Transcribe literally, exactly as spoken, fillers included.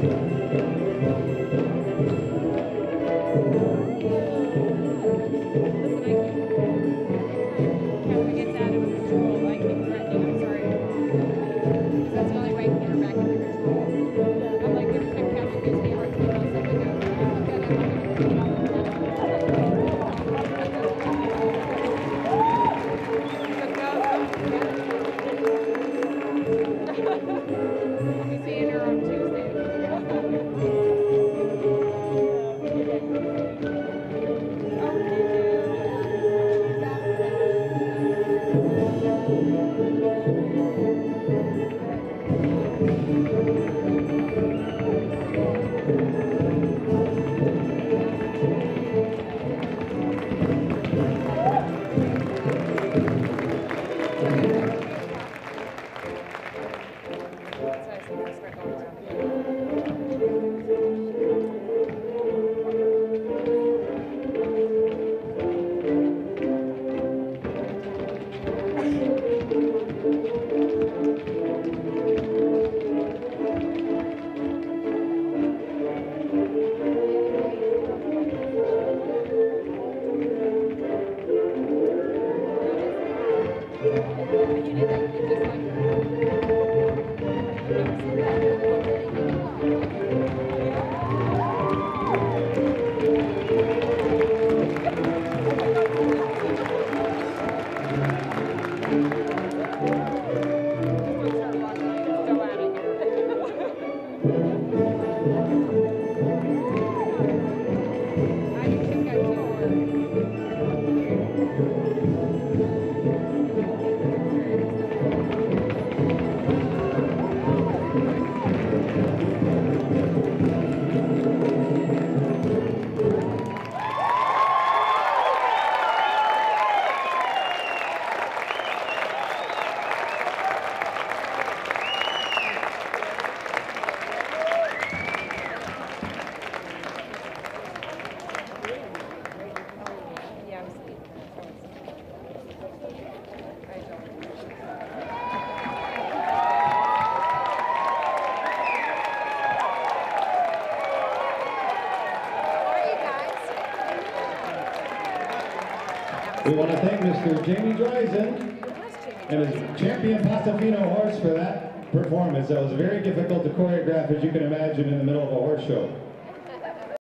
We want to thank Mister Jamie Dreisen and his champion Paso Fino horse for that performance. That was very difficult to choreograph, as you can imagine, in the middle of a horse show.